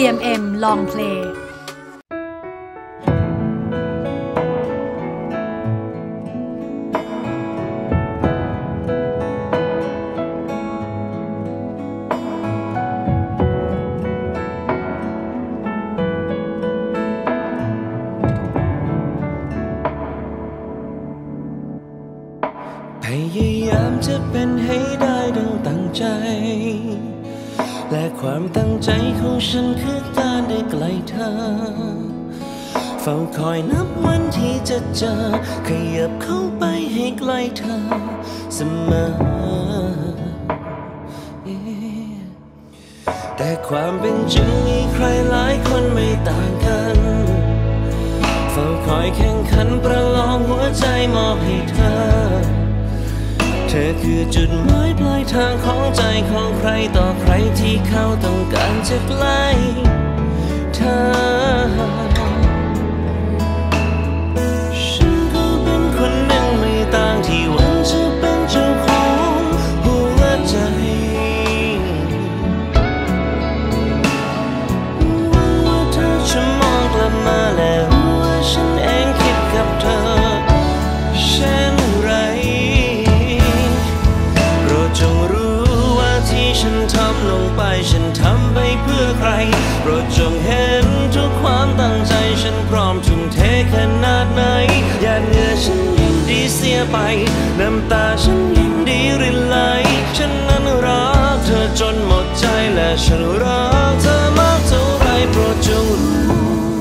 GMM Long Play พยายามจะเป็นให้ได้ดังตั้งใจและความตั้งใจของฉันคือการได้ใกล้เธอเฝ้าคอยนับวันที่จะเจอขยับเข้าไปให้ใกล้เธอเสมอแต่ความเป็นจริงมีใครหลายคนไม่ต่างกันเฝ้าคอยแข่งขันประลองหัวใจมอบให้เธอเธอคือจุดหมายปลายทางของใจของใครต่อใครที่เขาต้องการจะใกล้เธอฉันก็เป็นคนหนึ่งไม่ต่างที่หวังจะเป็นเจ้าของหัวใจหวังว่าเธอจะมองกลับมาและรู้ว่าฉันเองคิดกับเธอเช่นไรจงรู้ว่าที่ฉันทำลงไปฉันทำไปเพื่อใครโปรดจงเห็นทุกความตั้งใจฉันพร้อมทุ่มเทขนาดไหนหยาดเหงื่อฉันยินดีเสียไปน้ำตาฉันยินดีรินไหลฉันนั้นรักเธอจนหมดใจและฉันรักเธอมากเท่าไรโปรดจงรู้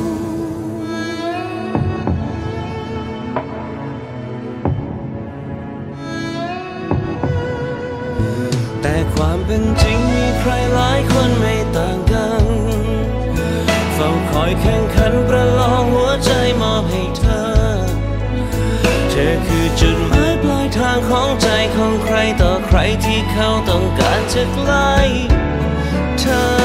แต่ความเป็นจริงมีใครหลายคนไม่ต่างกันเฝ้าคอยแข่งขันประลองหัวใจมอบให้เธอเธอคือจุดหมายปลายทางของใจของใครต่อใครที่เขาต้องการจะใกล้เธอ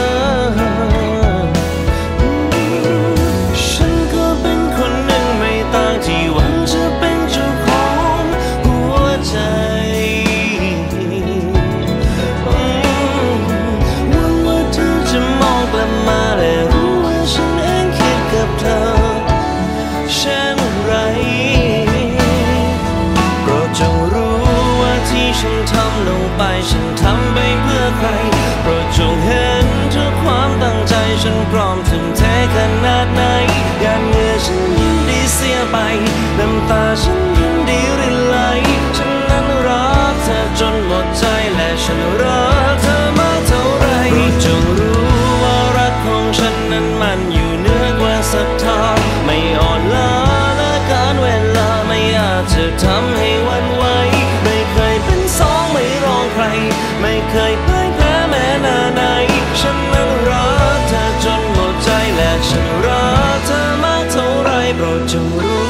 ฉันก็เป็นคนหนึ่งไม่ต่างที่หวังจะเป็นเจ้าของหัวใจกลับมาและรู้ว่าฉันเองคิดกับเธอเช่นไรโปรดจงรู้ว่าที่ฉันทำลงไปฉันทำไปเพื่อใครโปรดจงเห็นทุกความตั้งใจฉันพร้อมทุ่มเทขนาดไหนหยาดเหงื่อฉันยินดีเสียไปน้ำตาฉันยินดีรินไหลฉันนั้นรักเธอจนหมดใจและฉันรักเธอมากเท่าไรโปรดจงรู้ของฉันนั้นมันอยู่เหนือกว่าศรัทธาไม่อ่อนล้าและการเวลาไม่อาจจะทำให้หวั่นไหวไม่เคยเป็นสองไม่รองใครไม่เคยพ่ายแพ้แม้นาไหนฉันนั้นรักเธอจนหมดใจและฉันรักเธอมากเท่าไรโปรดจงรู้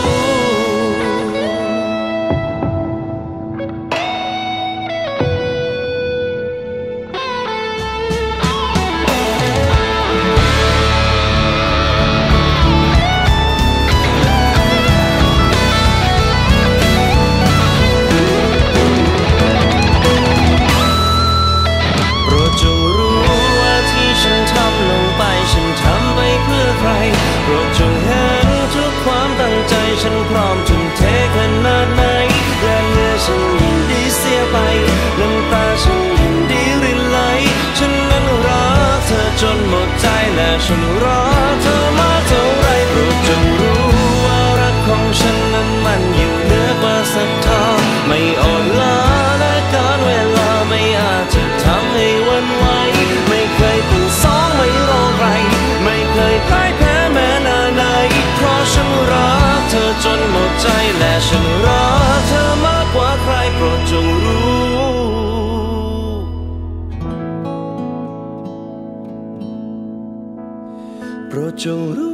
โปรดจงเห็นทุกความตั้งใจฉันพร้อมทุ่มเทขนาดไหนหยาดเหงื่อฉันยินดีเสียไปน้ำตาฉันยินดีรินไหลฉันนั้นรักเธอจนหมดใจและฉันรักเธอมากเท่าไรโปรดจงรู้ว่ารักของฉันนั้นมันอยู่เหนือกว่าศรัทธาไม่อ่อนล้าและการเวลาไม่อาจจะทำให้หวั่นไหวไม่เคยเป็นสองไม่รอใครไม่เคยพ่ายแพ้แม้นาไหนเพราะฉันรักเธอจนหมดใจและฉันรักเธอมากกว่าใครโปรดจงรู้โปรดจงรู้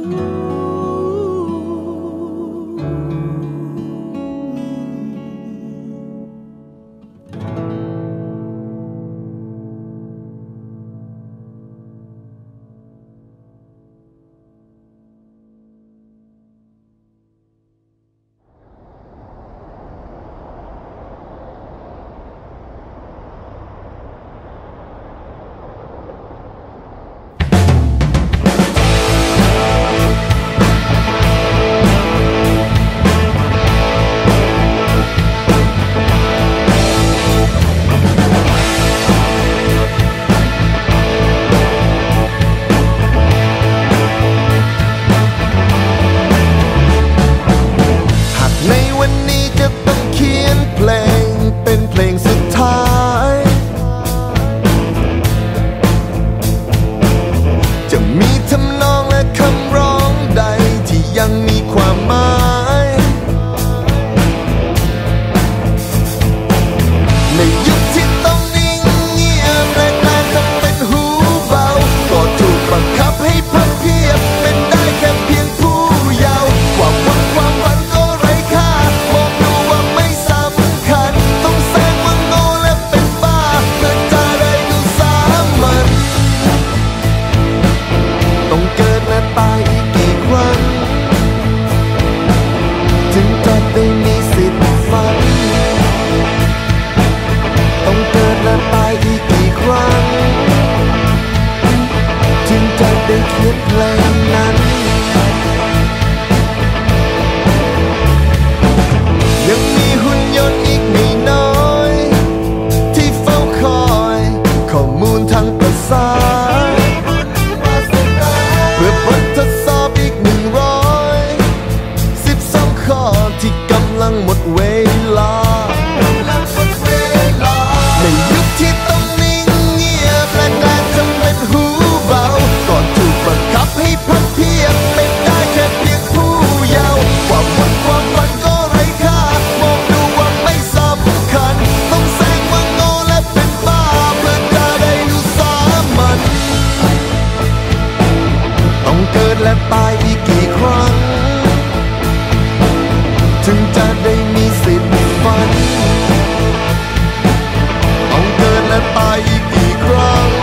ลทางประสาทเพื่อบททดสอบอีก112 ข้อที่กำลังหมดเวลาในยุคที่ต้องนิ่งเงียบและการทำเป็นหูเบาก่อนถูกบังคับให้พับเพียบเป็นได้แค่เพียงผู้เยาว์ความฝันก็ไร้ค่ามองดูว่าไม่สำคัญต้องแซงว่าโง่และเป็นบ้าเพื่อจะได้ดูสามัญต้องเกิดและตายอีกกี่ครั้งถึงจะได้มีสิทธิ์ฝันต้องเกิดและตายอีกกี่ครั้ง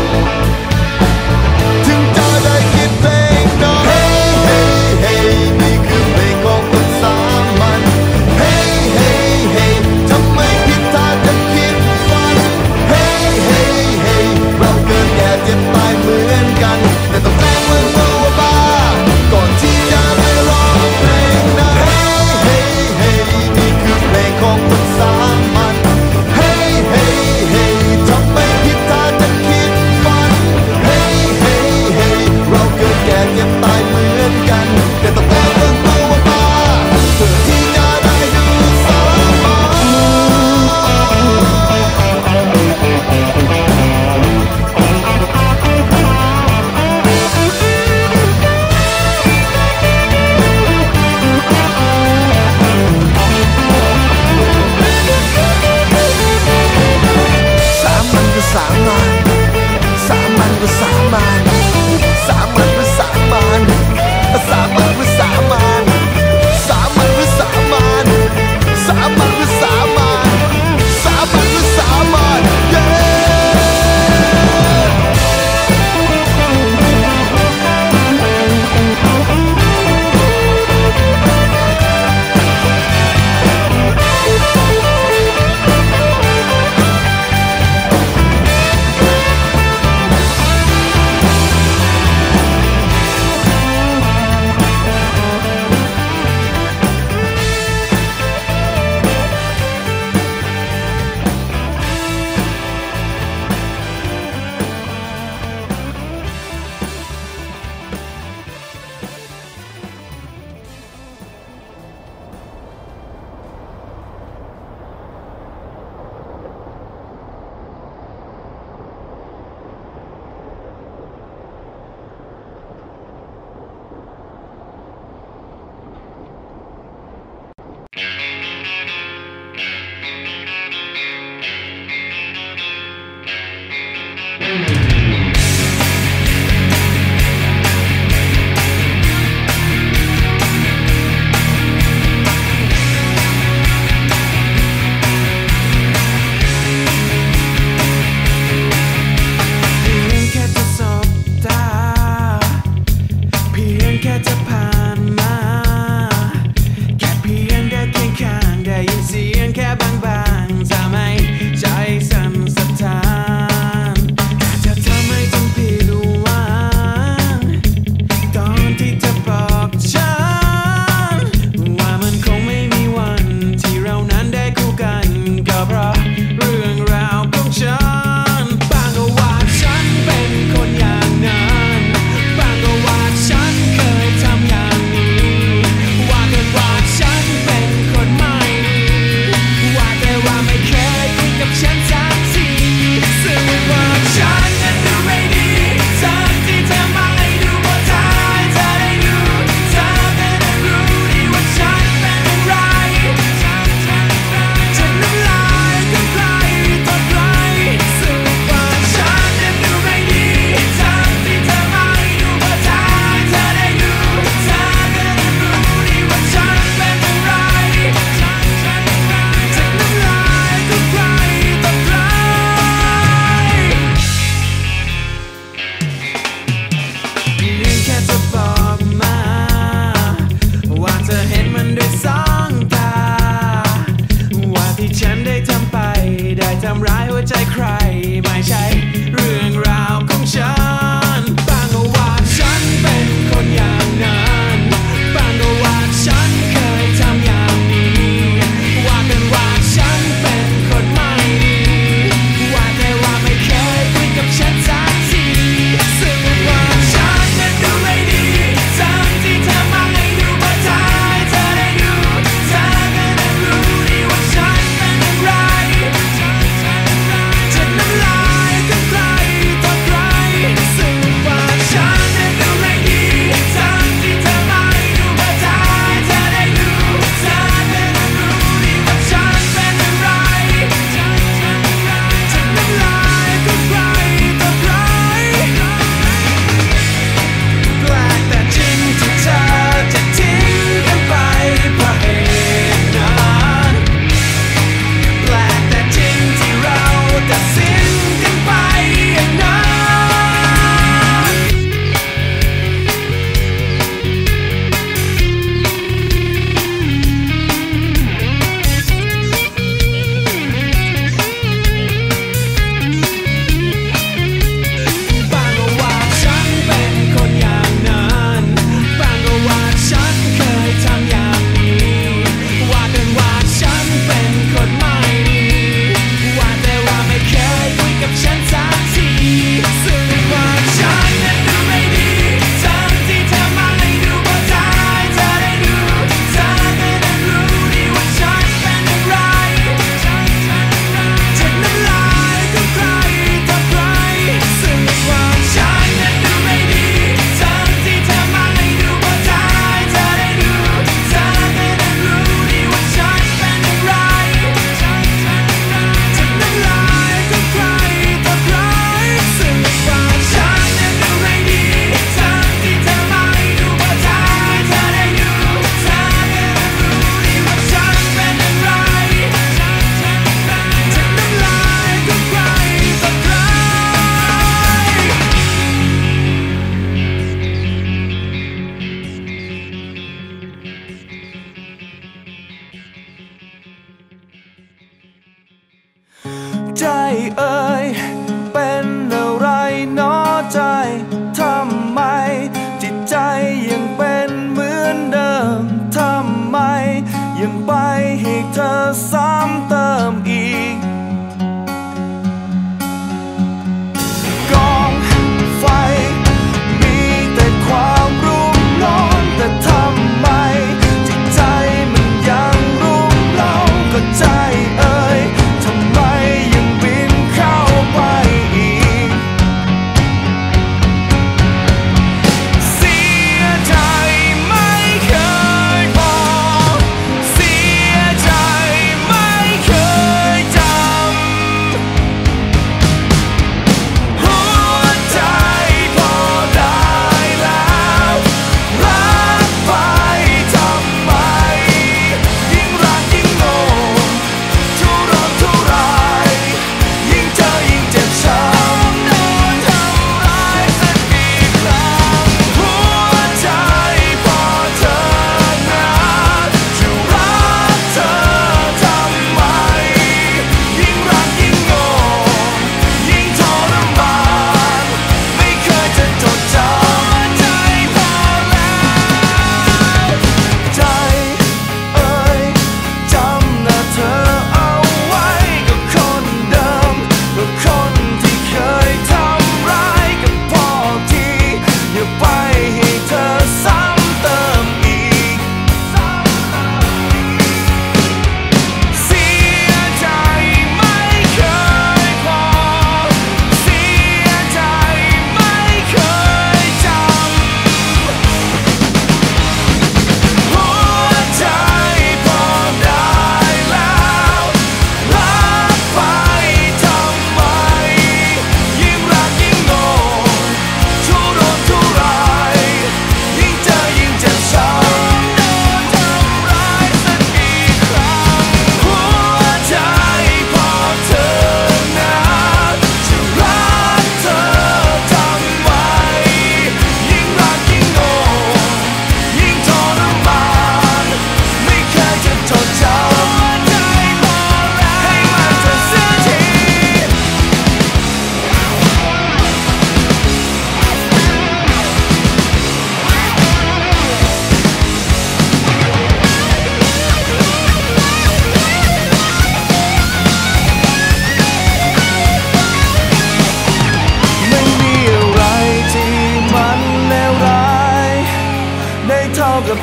ถึงจะได้คิดเพลงนั้น Hey Hey Hey นี่คือเพลงของคนสามัญ Hey Hey Hey ทำไมผิดถ้าจะคิดฝัน Hey Hey Hey เราเกิดแก่เจ็บตายเหมือนกันแต่ต้องแกล้งเมืองตัวบ้าก่อนที่จะได้ร้องเพลงนั้น Hey Hey Hey นี่คือเพลงของคนสามัญ Hey Hey Hey ทำไมผิดถ้าจะคิดฝัน Hey Hey Hey เราเกิดแก่เจ็บตายเหมือนกันแต่ต้องแกล้งเมืองตัวบ้าเพื่อที่จะได้ดูสามัญ สามัญก็สามัญสามัญก็สามัญสามัญก็สามัญสามัญก็สามัญสามัญก็สามัญสามัญก็สามัญสามัญก็สามัญเย้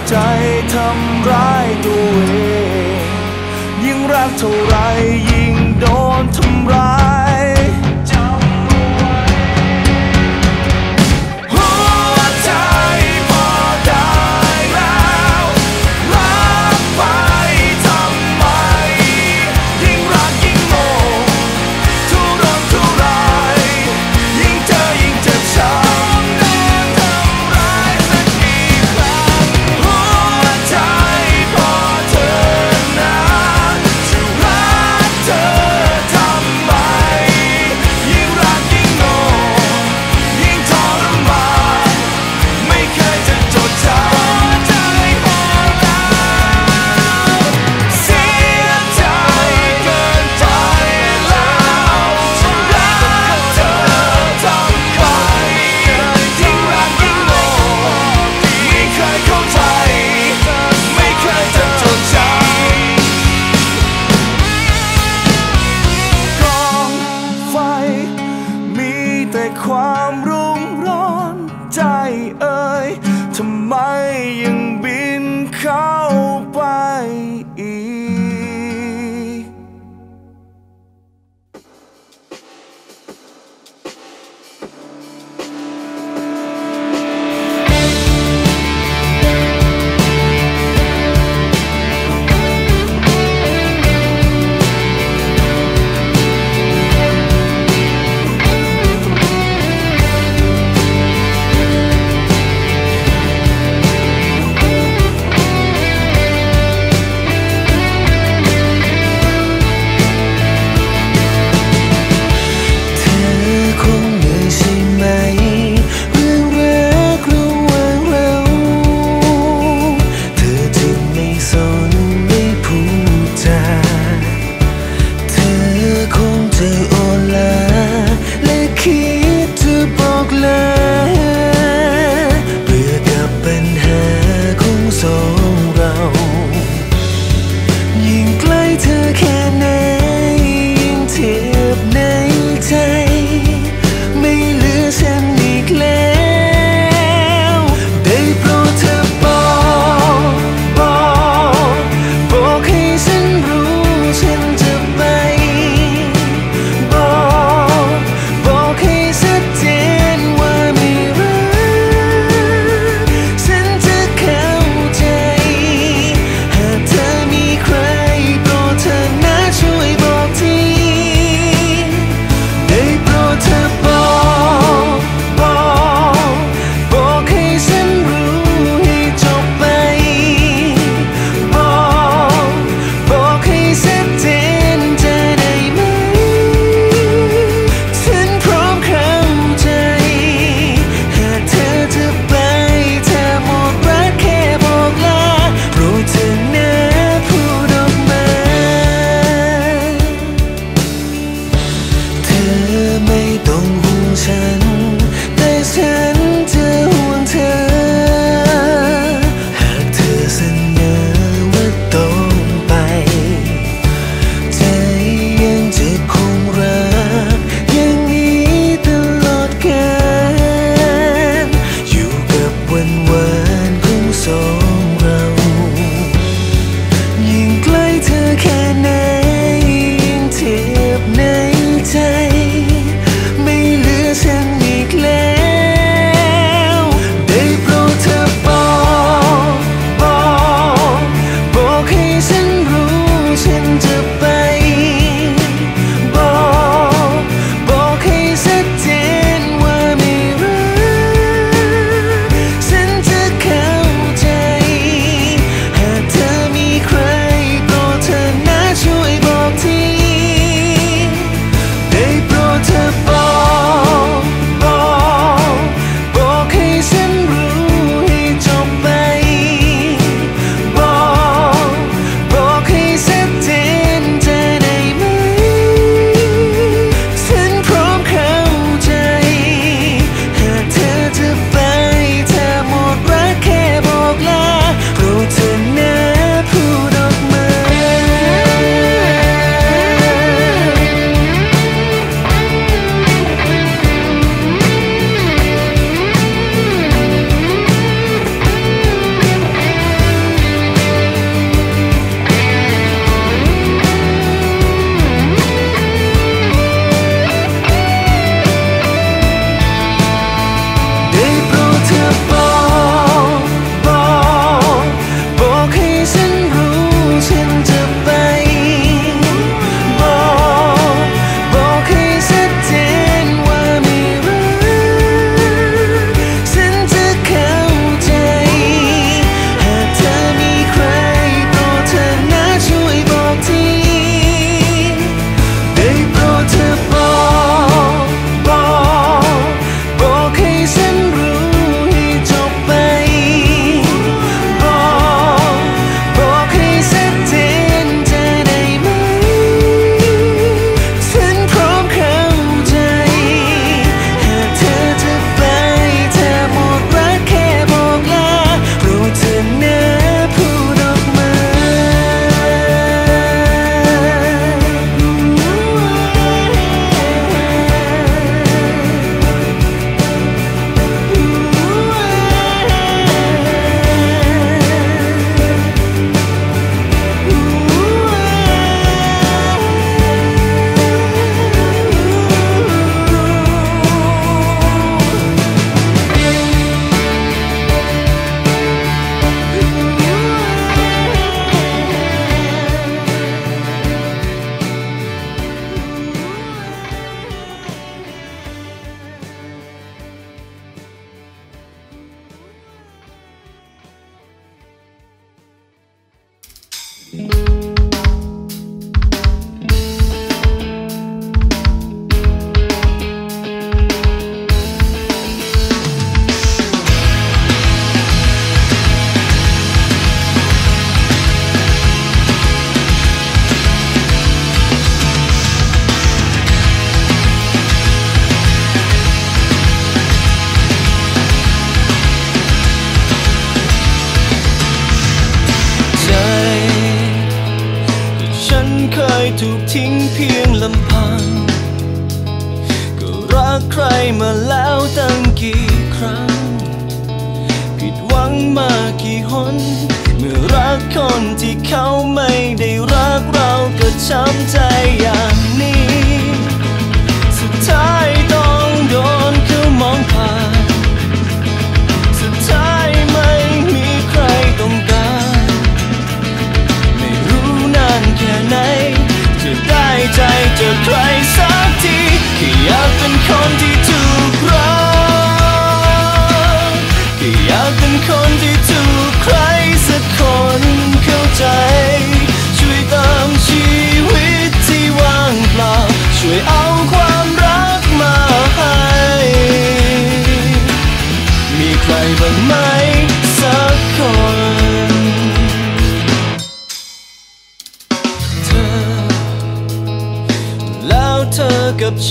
ใจทำร้ายตัวเองยิ่งรักเท่าไรยิ่งโดนทำร้ายจำเอาไว้หัวใจพอได้แล้วรักไปทำไมยิ่งรักยิ่งโง่ทุรนทุรายยิ่งเจอยิ่งเจ็บช้ำโดนทำร้ายสักกี่ครั้งหัวใจพอเธอนะจะรักเธอทำไมยิ่งรักยิ่งโง่ยิ่งทรมานไม่เคยจะจดจำหัวใจพอแล้วเสียใจเกินไปแล้วจะรักเธอทำไมยิ่งรักยิ่งโง่ไม่เคยเข้าใจไม่เคยจะจดจำกองไฟมีแต่ความรุ่มร้อนใจเอ่ยทำไมยังบินเข้าไปอีก เธอคงเหนื่อยใช่ไหมเรื่องรักระหว่างเราเธอจึงไม่สนไม่พูดจาเธอคงจะอ่อนล้าและคิดจะบอกลาเบื่อกับปัญหาของสองเรา ยิ่งใกล้เธอแค่ไหนยิ่งเจ็บในใจไม่เหลือฉันอีกแล้วได้โปรดเธอบอกให้ฉันรู้ฉันจะไปบอกให้ชัดเจนว่าไม่รักฉันจะเข้าใจหากเธอมีใครโปรดเธอนะ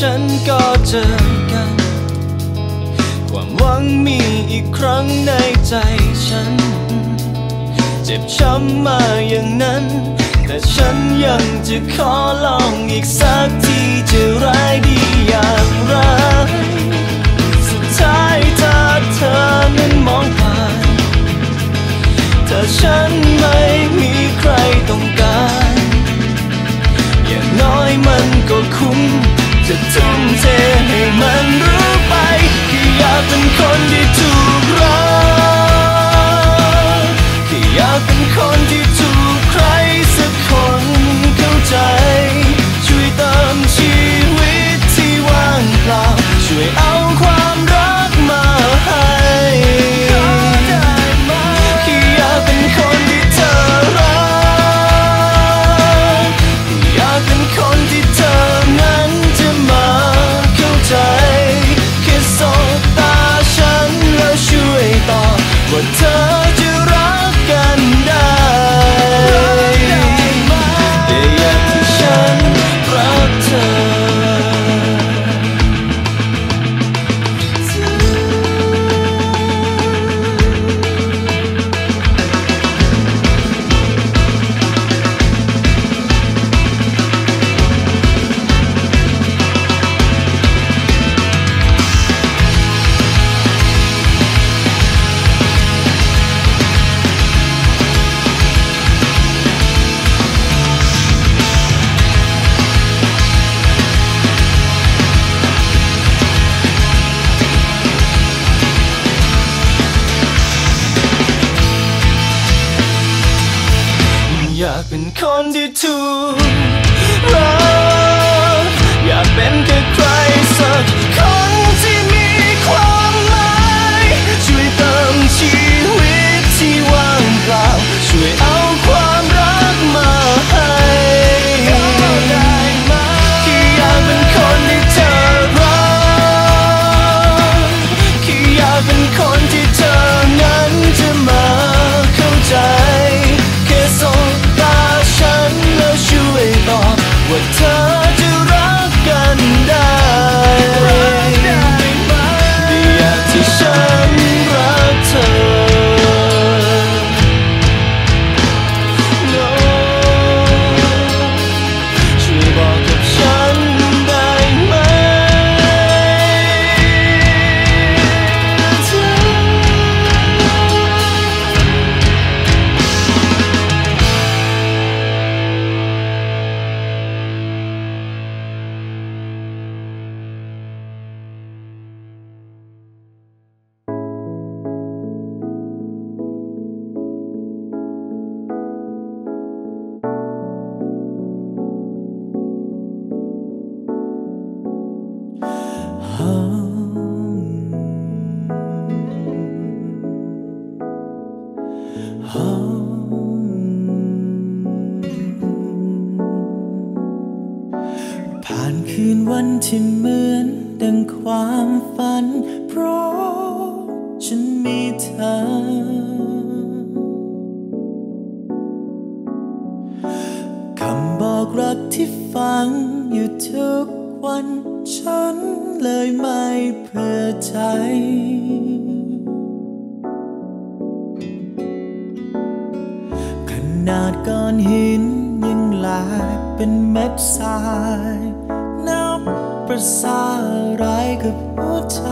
ฉันก็เจอกันความหวังมีอีกครั้งในใจฉันเจ็บช้ำมาอย่างนั้นแต่ฉันยังจะขอลองอีกสักทีจะร้ายดีอย่างไรสุดท้ายถ้าเธอนั้นมองผ่านถ้าฉันไม่มีใครต้องการอย่างน้อยมันก็คุ้มจะทุ่มเทให้มันรู้ไปแค่อยากเป็นคนที่ถูกรักแค่อยากเป็นคนที่ถูกใครสักคนเข้าใจช่วยเติมชีวิตที่ว่างเปล่าช่วยเอาความรักมาให้แค่อยากเป็นคนที่เธอรักอยากเป็นคนที่เธอนั้นจะมาเข้าใจแค่สบตาฉันแล้วช่วยตอบว่าเธอจะรักกันได้แต่อย่างที่ฉันรักเธออยากเป็นคนที่ถูกรักอยากเป็นแค่ใครสักคนที่มีความหมายช่วยเติมชีวิตที่ว่างเปล่าช่วยเอาความรักมาให้แค่อยากเป็นคนที่เธอรักแค่อยากเป็นคนที่เธอนั้นจะมาเข้าใจแค่สบตาฉันแล้วช่วยตอบว่าเธอจะรักกันได้ดีอย่างที่ฉันรักเธอ No ช่วยบอกกับฉันได้ไหมผ่านคืนวันที่เหมือนดังความฝันเพราะฉันมีเธอคำบอกรักที่ฟังอยู่ทุกวันฉันเลยไม่เผื่อใจขนาดก้อนหินยังแหลกเป็นเม็ดทรายนับประสาอะไรกับหัวใจ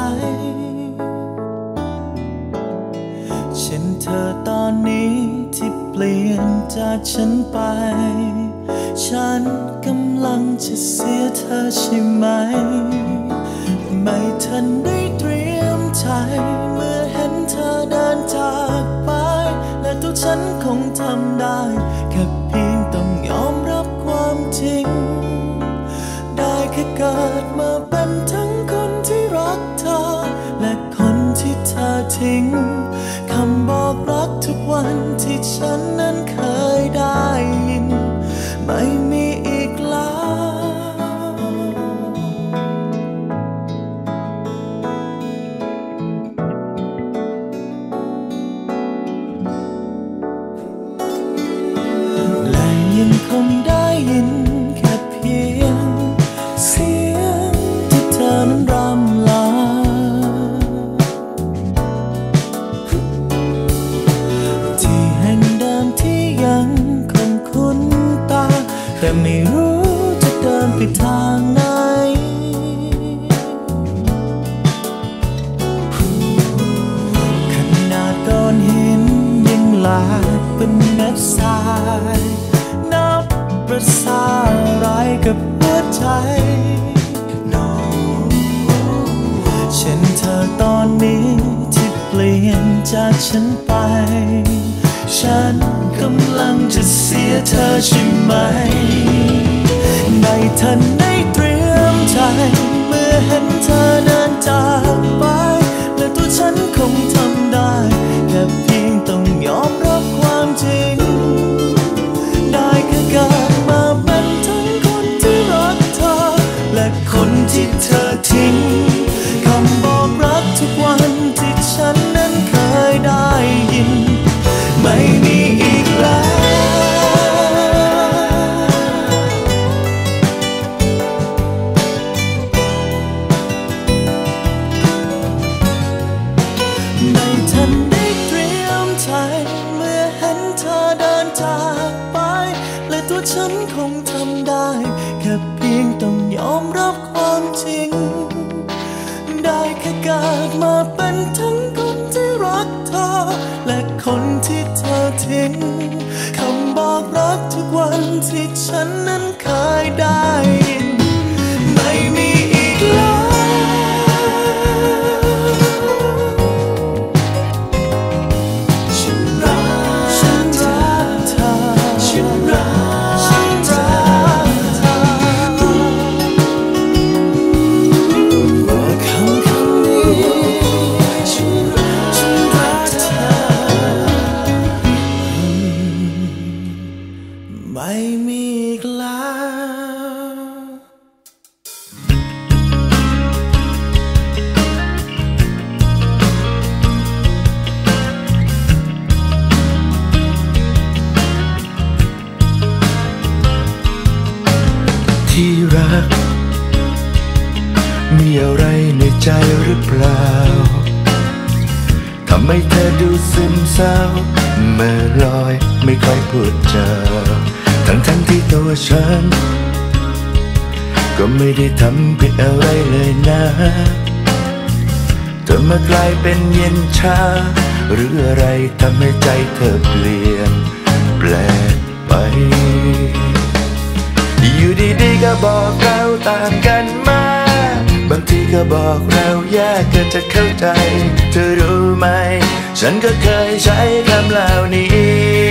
ฉันเธอตอนนี้ที่เปลี่ยนจากฉันไปฉันกำลังจะเสียเธอใช่ไหมไม่ทันได้เตรียมใจเมื่อเห็นเธอเดินจากไปและตัวฉันคงทำได้แค่เพียงต้องยอมรับความจริงได้แค่เกิดมาเป็นทั้งคนที่รักเธอและคนที่เธอทิ้งคำบอกรักทุกวันที่ฉันนั้นเคยได้ยินไม่มีอีกแล้วและยังคงได้ยินแค่เพียงเสียงตอนนี้ที่เปลี่ยนจากฉันไปฉันกำลังจะเสียเธอใช่ไหมไม่ทันได้เตรียมใจเมื่อเห็นเธอเดินจากไปและตัวฉันคงทำได้แค่เพียงต้องยอมรับความจริงได้แค่เกิดมาเป็นทั้งคนที่รักเธอและคนที่เธอทิ้งคำบอกรักทุกวันที่ฉันนั้นเคยได้ยินไม่มีอีกแล้วไม่ทันได้เตรียมใจเมื่อเห็นเธอเดินจากไปและตัวฉันคงทำได้แค่เพียงต้องยอมรับความจริงได้แค่เกิดมาเป็นทั้งคนที่รักเธอและคนที่เธอทิ้งคำบอกรักทุกวันที่ฉันนั้นเคยได้ยินไม่มีอีกแล้วฉันรักเธอฉันรักเธอคำนี้ฉันรักเธอไม่มีอีกแล้วที่รักมีอะไรในใจหรือเปล่าทำให้เธอดูซึมเศร้าเมื่อลอยไม่ค่อยพูดจาทั้งที่ตัวฉันก็ไม่ได้ทำผิดอะไรเลยนะเธอมากลายเป็นเย็นชาหรืออะไรทำให้ใจเธอเปลี่ยนแปลกไปอยู่ดีๆก็บอกเราต่างกันมาบางทีก็บอกเราแยกกันจะเข้าใจเธอรู้ไหมฉันก็เคยใช้คำเหล่านี้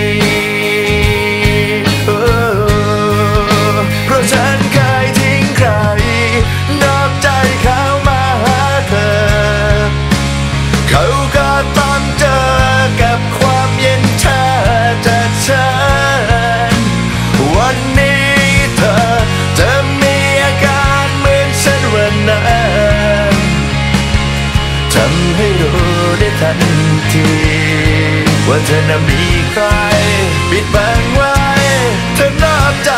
เพราะฉันเคยทิ้งใครนอกใจเขามาหาเธอเขาก็ต้องเจอกับความเย็นชาจากฉันวันนี้เธอจะมีอาการเหมือนฉันวันนั้นทำให้รู้ได้ทันทีว่าเธอน่ะมีใครปิดบังไว้เธอนอกใจ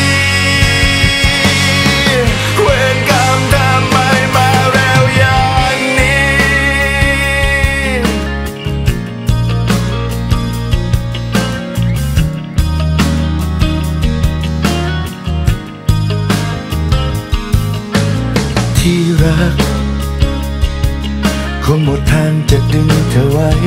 เวรกรรมทำไมมาเร็วอย่างนี้ที่รักคงหมดทางจะดึงเธอไว้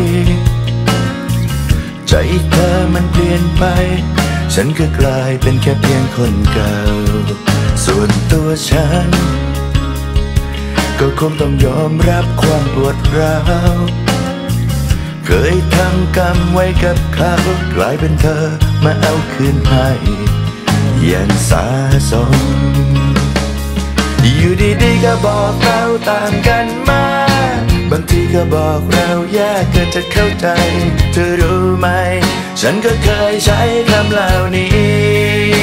ใจเธอมันเปลี่ยนไปฉันก็กลายเป็นแค่เพียงคนเก่าส่วนตัวฉันก็คงต้องยอมรับความปวดร้าวเคยทำกรรมไว้กับเขากลายเป็นเธอมาเอาคืนให้อย่างสาสมอยู่ดีๆก็บอกเราต่างกันมาบางทีก็บอกเราแยกกันจะเข้าใจเธอรู้ไหมฉันก็เคยใช้คำเหล่านี้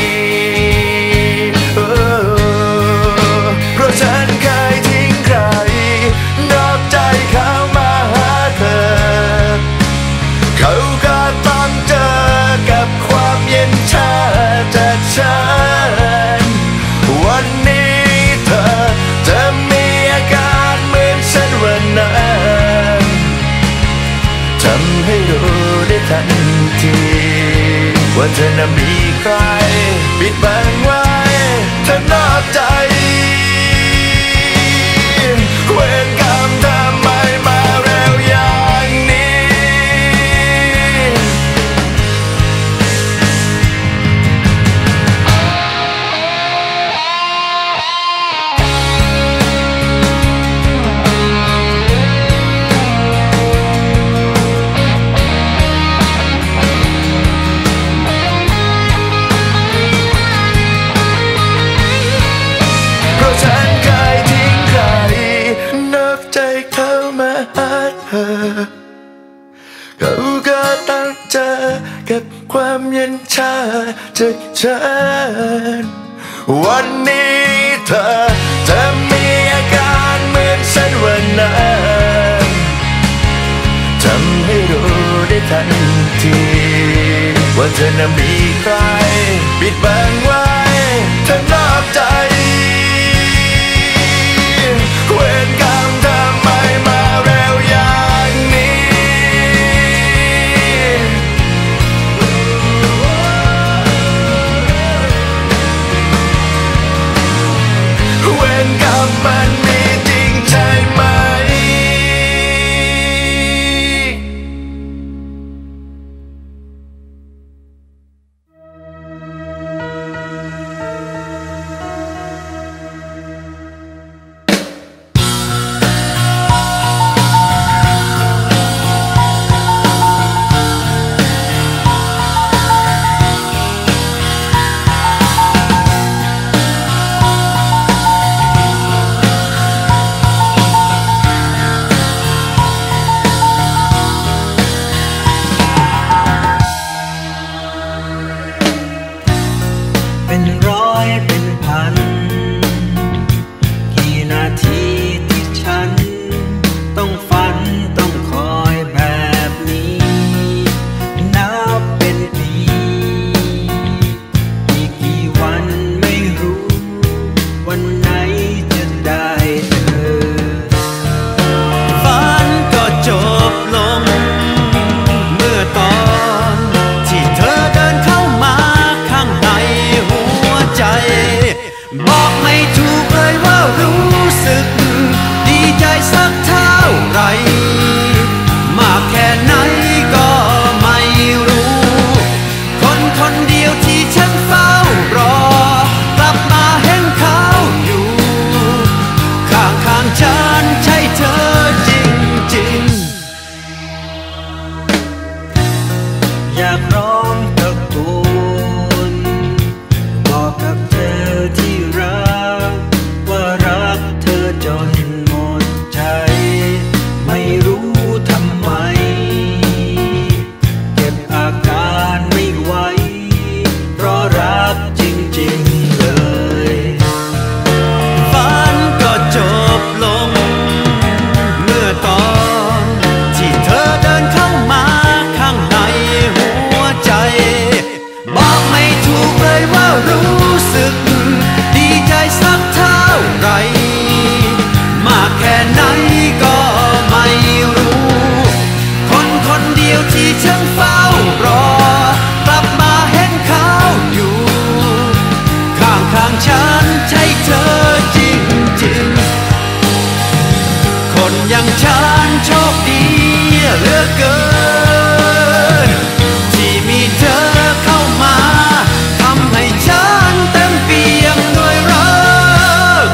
เพราะฉันเคยทิ้งใครนอกใจเขามาหาเธอเขาก็ต้องเจอกับความเย็นชาจากฉันวันนี้เธอจะมีอาการเหมือนฉันวันนั้นทำให้รู้ได้ทันทีว่าเธอน่ะมีใครปิดบังไว้เธอนอกใจเวรกรรมทำไมมาเร็วอย่างนี้หาเธอเขาก็ต้องเจอกับความเย็นชาจากฉันวันนี้เธอจะมีอาการเหมือนฉันวันนั้นทำให้รู้ได้ทันทีว่าเธอนั้นมีใครปิดบังไว้เธอนอกใจเวรกรรมทำไมมาเร็วอย่างนี้เวรกรรมมันมีจริงใช่ไหมบอกไม่ถูกเลยว่ารู้สึกดีใจสักเท่าไหร่มากแค่ไหนก็ไม่รู้คนคนเดียวที่ฉันเฝ้ารอกลับมาเห็นเขาอยู่ข้างๆฉันใช่เธอจริงๆอยากร้องตะโกนบอกกับเธอที่รักว่ารักเธอจนหมดใจไม่รู้ทำไมเก็บอาการไม่ไหวเพราะรักจริงๆเลยฝันก็จบลงเมื่อตอนที่เธอเดินเข้ามาข้างในหัวใจบอกไม่ถูกเลยว่ารู้สึกดีใจสักเท่าไหร่มากแค่ไหนก็ไม่รู้คนคนเดียวที่ฉันเฝ้ารอกลับมาเห็นเขาอยู่ข้างๆฉันใช่เธอจริงๆคนอย่างฉันโชคดีเหลือเกินที่มีเธอเข้ามาทำให้ฉันเต็มเปี่ยมด้วยรัก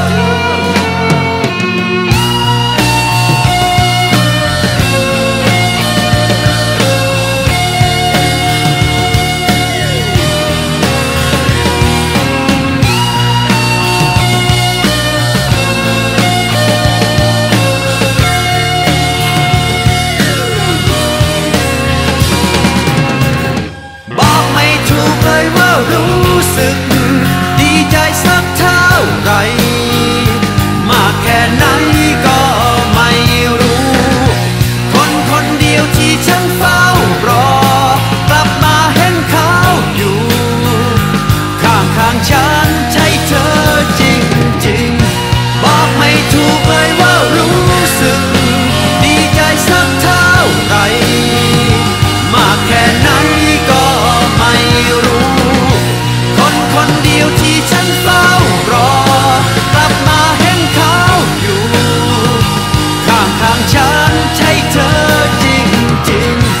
บอกไม่ถูกเลยว่ารู้สึกดีใจสักเท่าไหร่มากแค่ไหนก็ไม่รู้คนคนเดียวที่ฉันเฝ้ารอกลับมาเห็นเขาอยู่ข้างๆฉันใช่เธอจริงๆบอกไม่ถูกเลยว่ารู้สึกดีใจสักเท่าไหร่มากแค่ไหนก็ไม่รู้คนคนเดียวที่ฉันเฝ้ารอกลับมาเห็นเขาอยู่ข้างๆฉันใช่เธอจริงๆ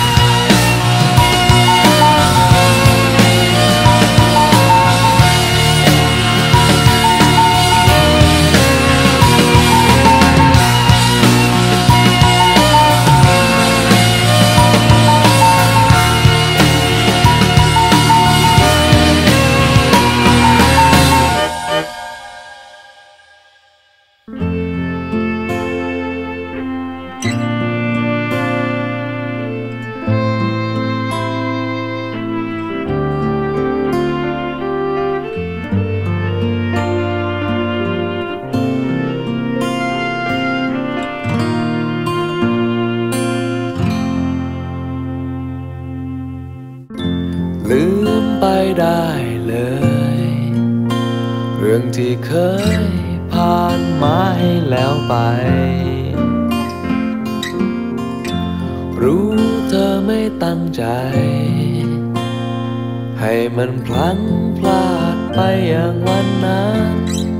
ได้เลยเรื่องที่เคยผ่านมาให้แล้วไปรู้เธอไม่ตั้งใจให้มันพลั้งพลาดไปอย่างวันนั้น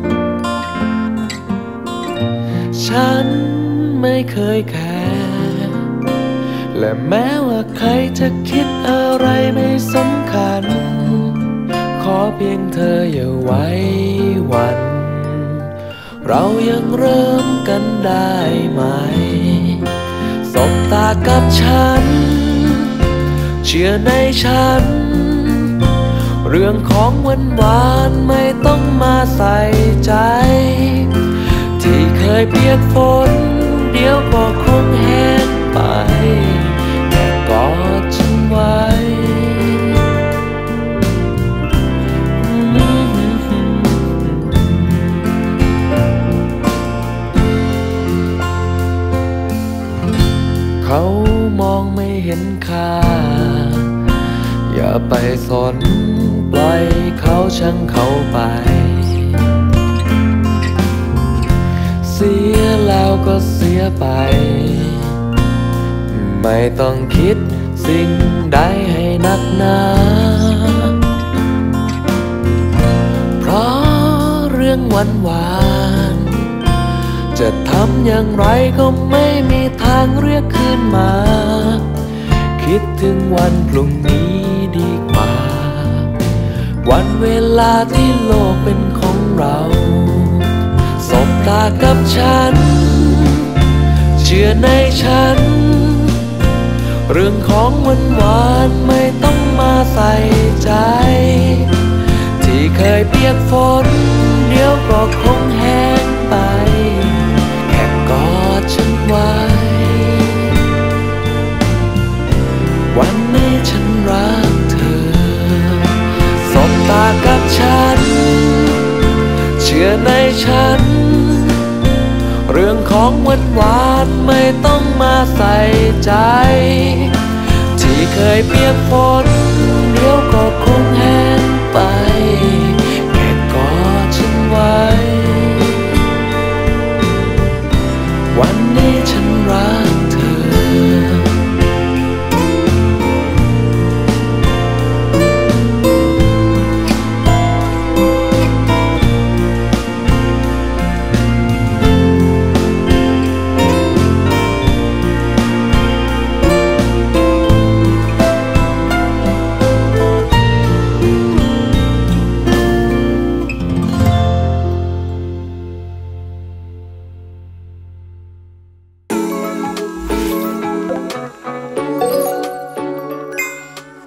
ฉันไม่เคยแคร์และแม้ว่าใครจะคิดอะไรไม่สำคัญขอเพียงเธออย่าไว้วันเรายังเริ่มกันได้ไหมสบตากับฉันเชื่อในฉันเรื่องของหวานไม่ต้องมาใส่ใจที่เคยเปียกฝนเดี๋ยวก็คงแห้งไปแค่กอดฉันไว้เขามองไม่เห็นค่าอย่าไปสนปล่อยเขาช่างเขาไปเสียแล้วก็เสียไปไม่ต้องคิดสิ่งใดให้หนักหนาเพราะเรื่องหวานจะทำอย่างไรก็ไม่มีทางเรียกคืนมาคิดถึงวันพรุ่งนี้ดีกว่าวันเวลาที่โลกเป็นของเราสบตากับฉันเชื่อในฉันเรื่องของหวานไม่ต้องมาใส่ใจที่เคยเปียกฝนเดี๋ยวก็คงแห้งไปแค่กอดฉันไว้วันนี้ฉันรักเธอสบตากับฉันเชื่อในฉันเรื่องของหวานไม่ต้องมาใส่ใจที่เคยเปียกฝน